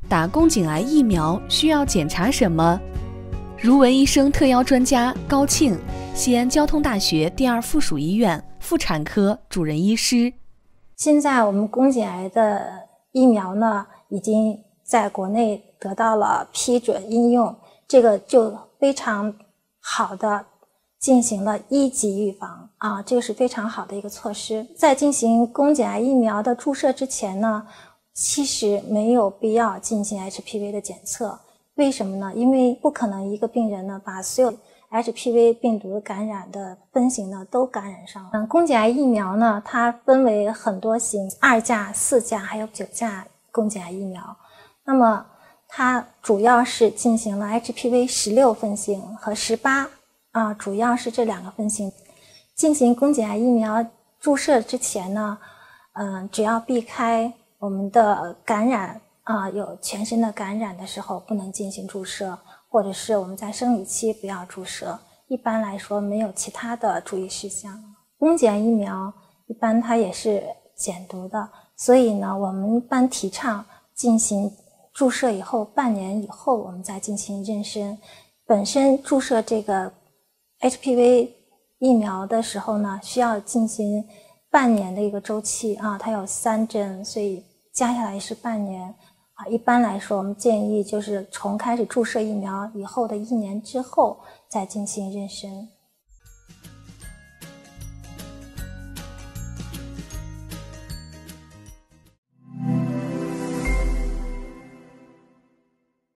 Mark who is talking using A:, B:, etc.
A: 打宫颈癌疫苗需要检查什么？如文医生特邀专家高庆，西安交通大学第2附属医院妇产科主任医师。
B: 现在我们宫颈癌的疫苗呢，已经在国内得到了批准应用，这个就非常好的进行了1级预防啊，这个是非常好的一个措施。在进行宫颈癌疫苗的注射之前呢，其实没有必要进行 HPV 的检测。为什么呢？因为不可能一个病人呢把所有 HPV 病毒感染的分型呢都感染上了。宫颈癌疫苗呢，它分为很多型，2价、4价还有9价宫颈癌疫苗。那么它主要是进行了 HPV 16分型和18啊，主要是这2个分型。进行宫颈癌疫苗注射之前呢，只要避开我们的感染有全身的感染的时候不能进行注射，或者是我们在生理期不要注射。一般来说没有其他的注意事项。宫颈癌疫苗一般它也是减毒的，所以呢，我们一般提倡进行注射以后半年以后我们再进行妊娠。本身注射这个 HPV 疫苗的时候呢，需要进行半年的一个周期啊，它有3针，所以加下来是半年啊。一般来说，我们建议就是从开始注射疫苗以后的1年之后再进行妊娠。